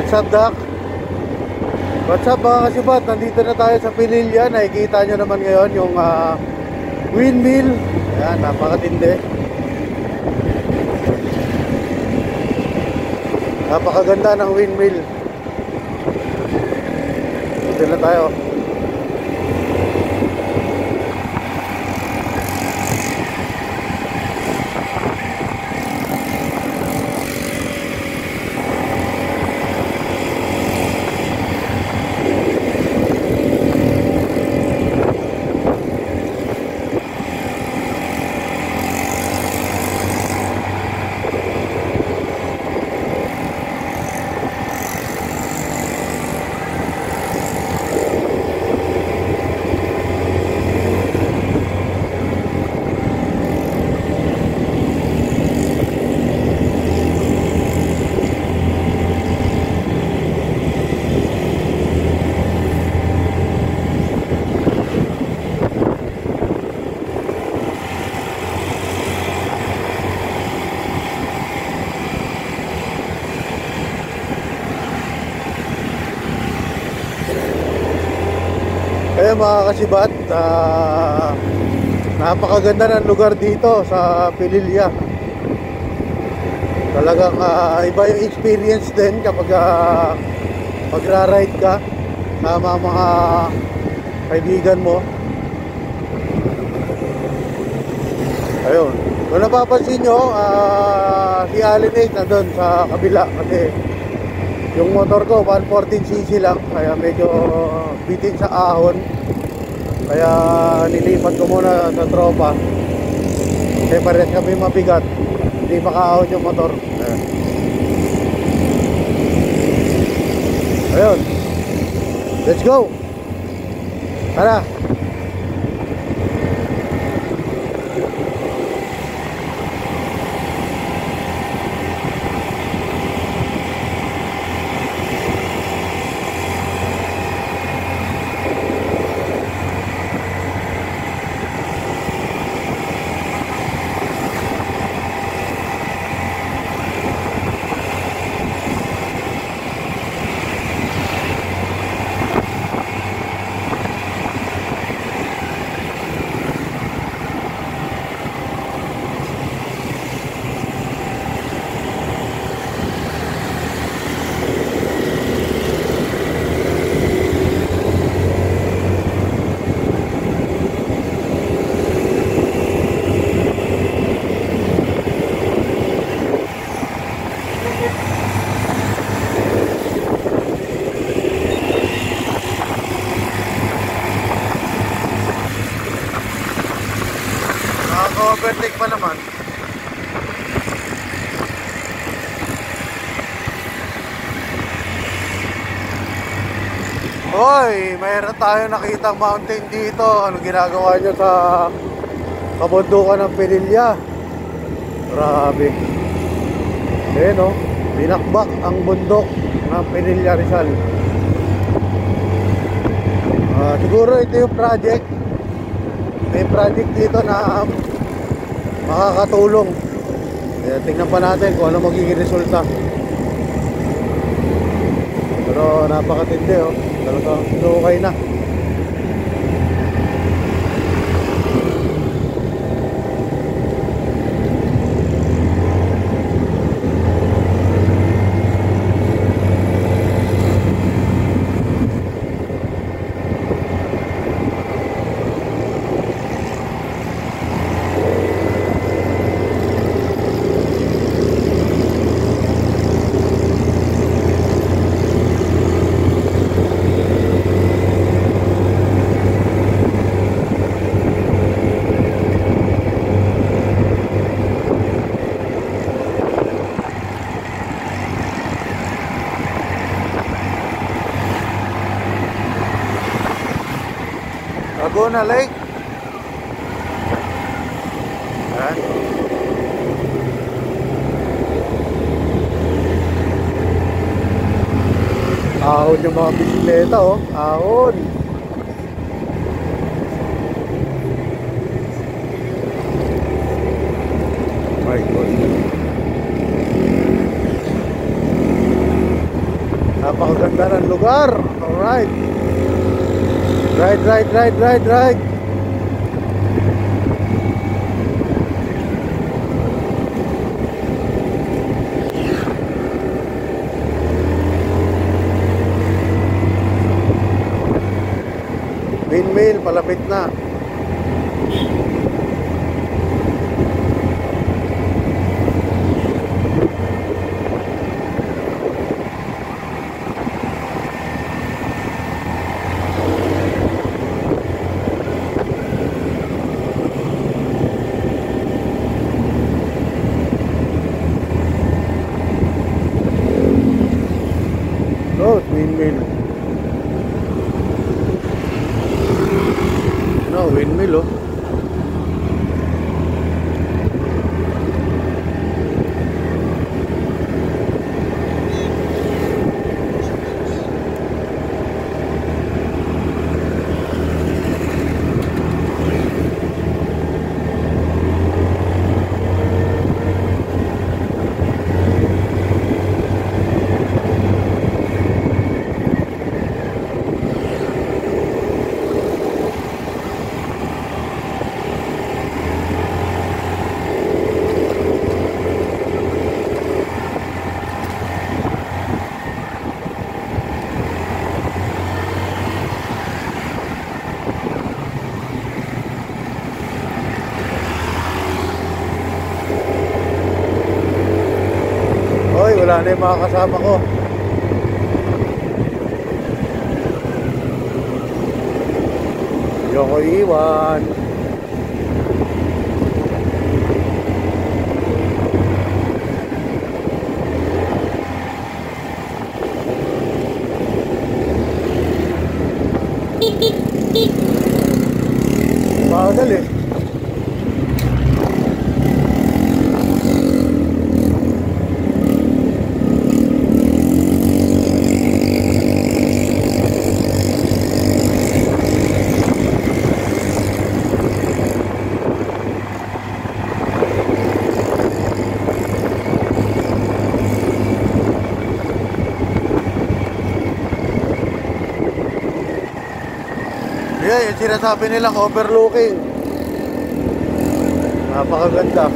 What's up, Doc? What's up mga kasibat? Nandito na tayo sa Pililla. Nakikita nyo naman ngayon yung windmill. Ayan, napakatindi. Napakaganda ng windmill. Dito na tayo. Kaya mga kasibat, napakaganda ng lugar dito sa Pililla. Talagang iba yung experience din kapag magra-ride ka sama mga kaibigan mo. Ayun, kung napapansin nyo, si Alinate na doon sa kabila kasi yung motor ko 114cc lang, kaya medyo bitin sa ahon. Kaya nilipat ko muna sa tropa. Kasi parehas kami mabigat, hindi makaahon yung motor. Ayun, let's go. Tara. Overtake pa naman. Hoy, mayroon tayo nakitang mountain dito. Ano ginagawa nyo sa kabundukan ng Pililla? Grabe. Ayan o, binakbak ang bundok ng Pililla, Rizal. Siguro ito yung project. May project dito na makakatulong. Kaya tingnan pa natin kung ano magiging resulta. Pero napakatindi oh. Talagang okay na. Laguna Lake. Ayan. Ahon yung mga bisikleta oh. Ahon. My God. napakaganda ng lugar. Alright. Right. Windmill, palapit na. Oh, windmill. No, windmill, oh. Hoy, wala na yung mga kasama ko. Ayoko iwan. Bagal eh. Yeah, yung sinasabi nilang overlooking. Napakaganda.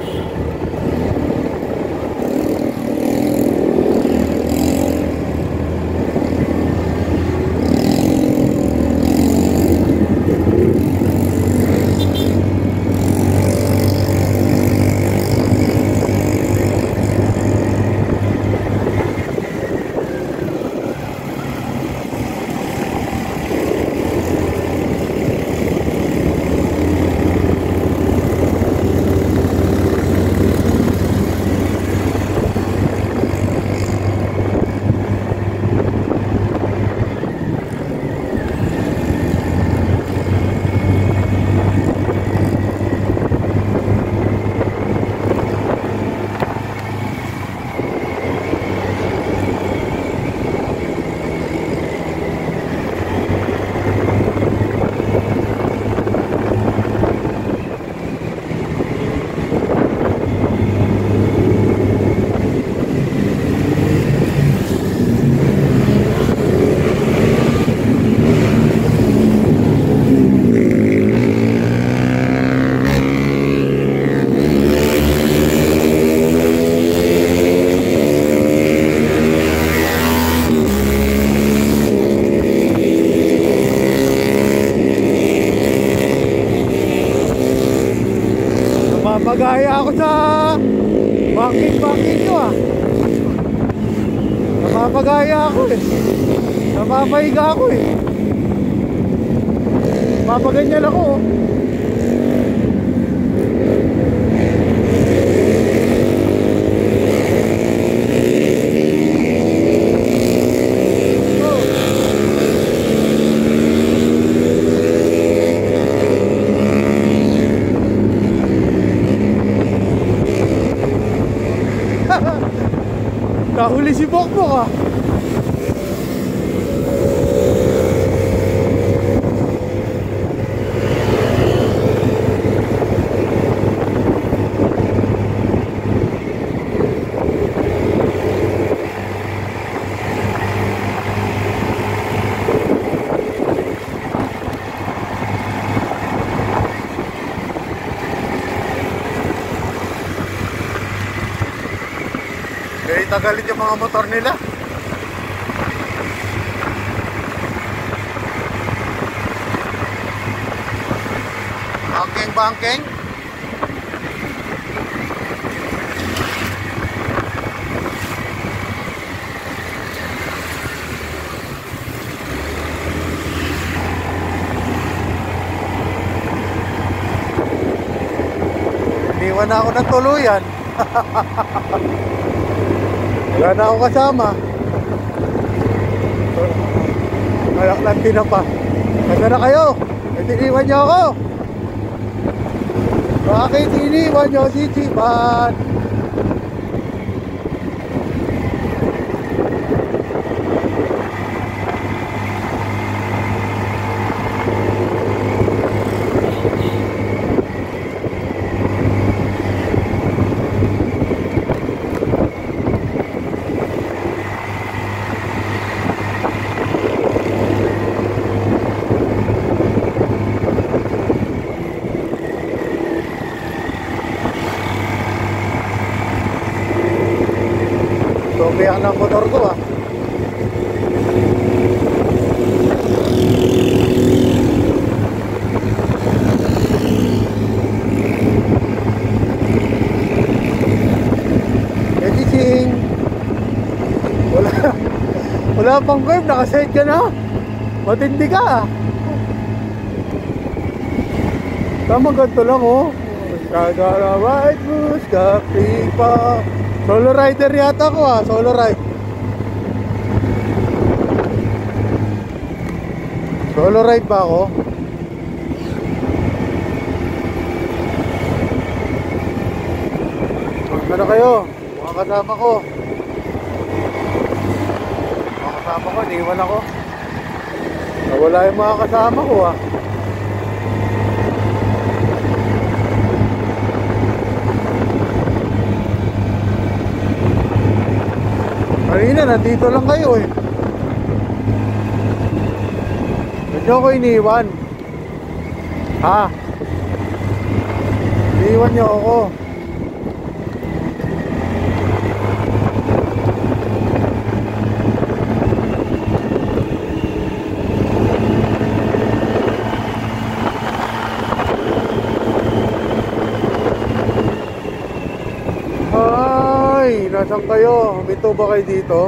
Magaya ako sa banking nyo ah. Napapagaya ako eh. Napapahiga ako eh. Papaganyan ako oh. Nahuli si Bokbok ah. Galit na galit yung mga motor nila. Bangkeng. Iniwan na ako ng tuluyan. Wala na ako kasama. Ayak lang tinapa. Kaya na kayo. Iniwan niyo ako. Bakit iniwan niyo si Chiban? Sobrang ng motor ko ah. Edising. Wala pang curve, nakaset ka na. Matindi ka ah. Tama ganito lang oh. Kagara right bus, kapipa. Solo rider yata ko ah, solo ride. Solo ride ba ako? Ano kayo? Mga kasama ko. Mga kasama ko, iniwan ako. Nawala yung mga kasama ko ah. Kanina, nandito lang kayo eh. Ba't nyo ako iniwan? Ha? Iniwan nyo ako. Nasaan kayo? Huminto ba kayo dito?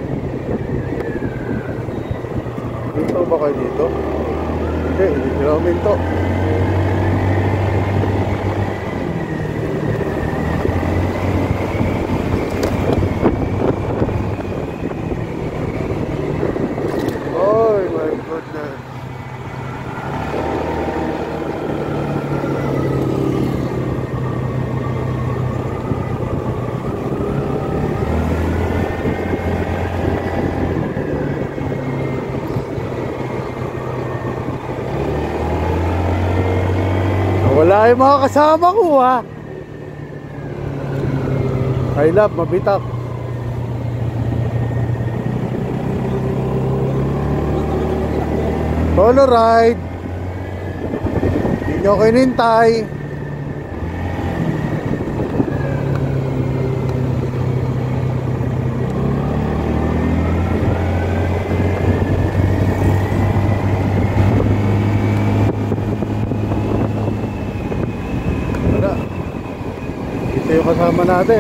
Huminto ba kayo dito? Hindi sila huminto. Oh my goodness. Wala yung mga kasama ko ha. I love mabitak. Solo ride. Hindi nyo kinintay. Ito yung kasama natin.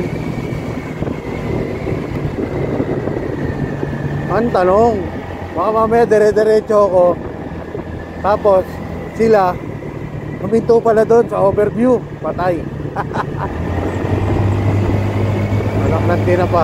Ang tanong, baka mamaya dire-diretso ako, tapos sila huminto pala doon sa overview. Patay. Anak ng tinapa.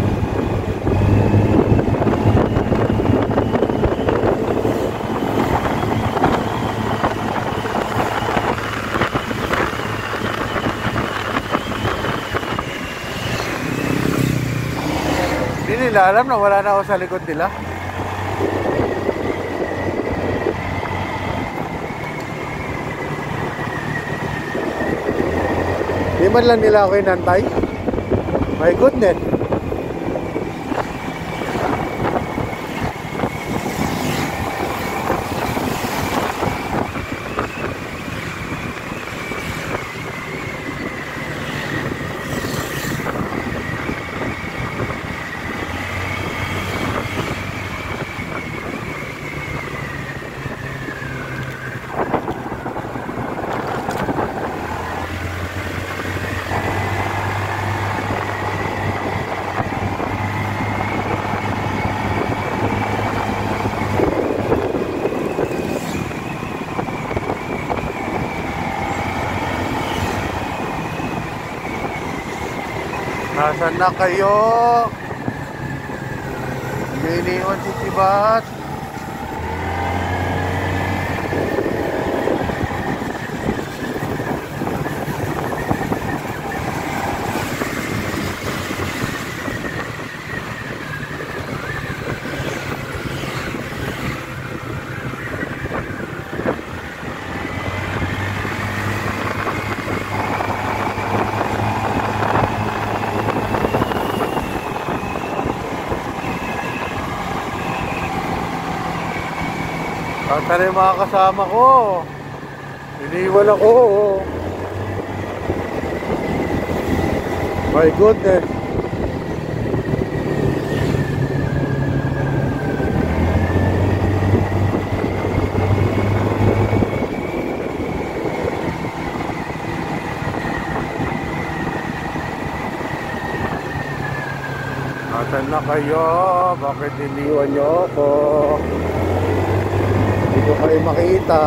Hindi nila alam na wala na ako sa likod nila. Di man lang nila ako inantay. My goodness. Nasaan na kayo? May iniwan si Tibat. Saan yung mga kasama ko? Iniwan ako. My goodness. Nasaan na kayo? Bakit iniwan nyo ako? Hindi ko kayo makita.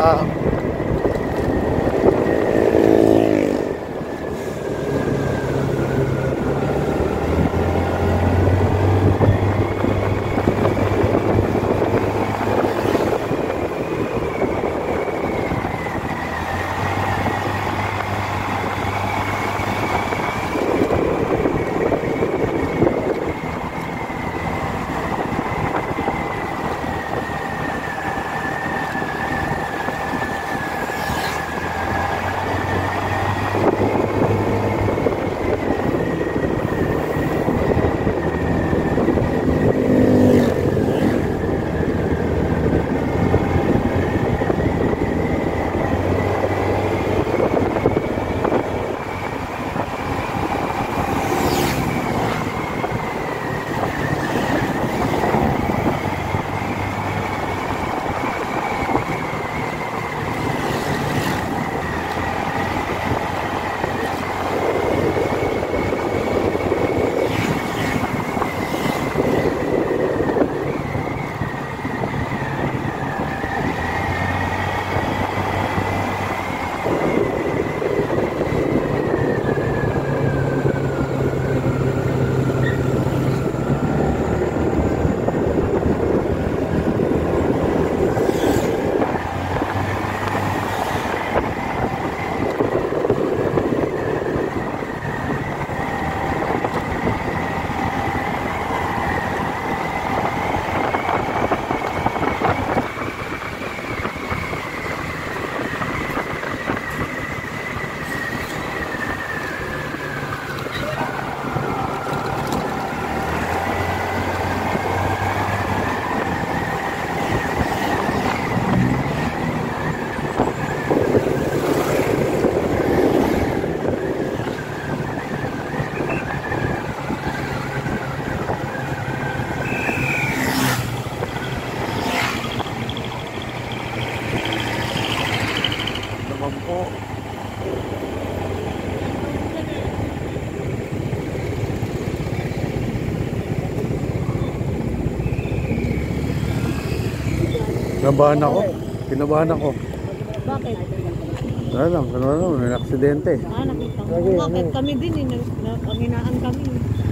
Kinabahan ako. Kinabahan ako. Bakit? Wala lang, may aksidente. Nakita mo. Bakit kami din nanginaan kami.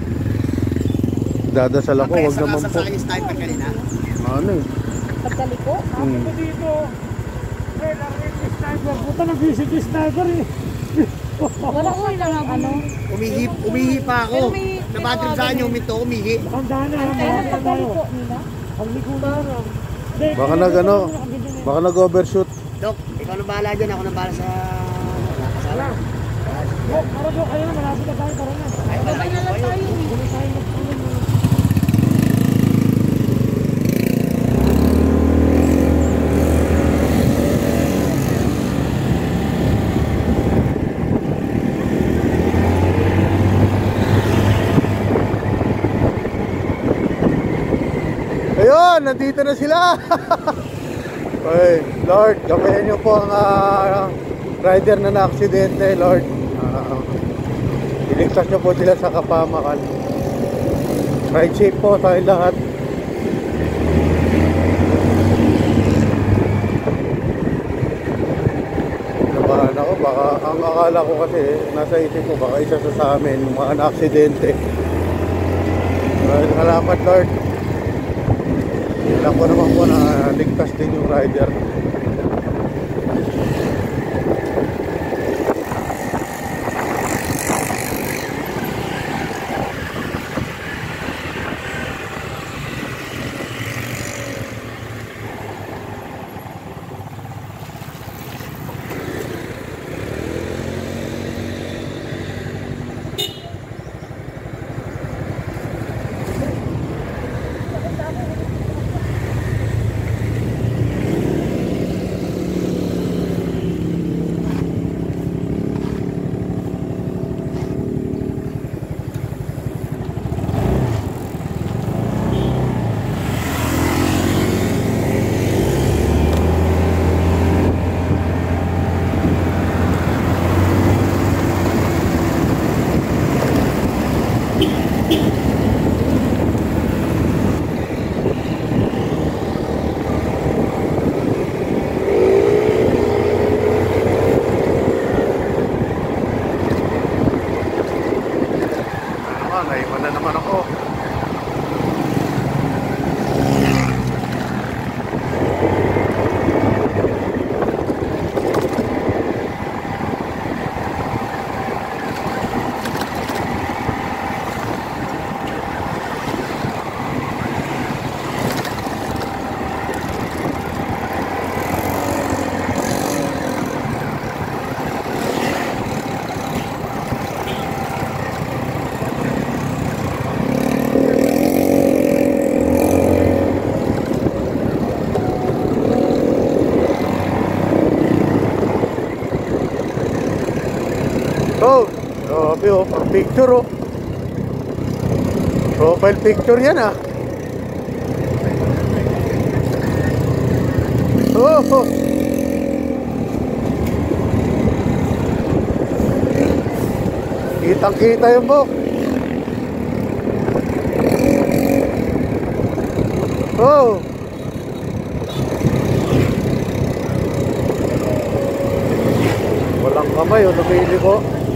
Dadasal ako, wag naman po. Sa sniper kanina. Ano eh? Pagkaliko? Hmm. Dito, sniper. Puta na visit sniper eh. Wala ko lang ano. Umihi pa ako. Nabatrip sa kanya, uminto, umihi. Tandaan na. Ano pagkaliko nila? Ang likuran. Baka nag-overshoot. Dok, ikaw na bahala dyan. Ako na bahala sa kasala. Para po kayo na, malapit na tayo. Tara na. Ay, babay na lang tayo. Hindi tayo magpulong. Ayun, nandito na sila. Oy, Lord, gabayan niyo po ang rider na na-aksidente, Lord. Iligtas niyo po sila sa kapamakan. Ride safe po tayo lahat. Nabahan ako, baka ang akala ko kasi, nasa isip ko baka isa sa amin, yung mga na-aksidente. Salamat Lord. Alam ko naman po na ligtas din yung rider. Naiwan na naman ako. Oh, grabe oh, pang picture oh. Profile picture yan ah. Oh, oh. Kitang kita yung buhok. Oh. Walang kamay oh, lumili ko.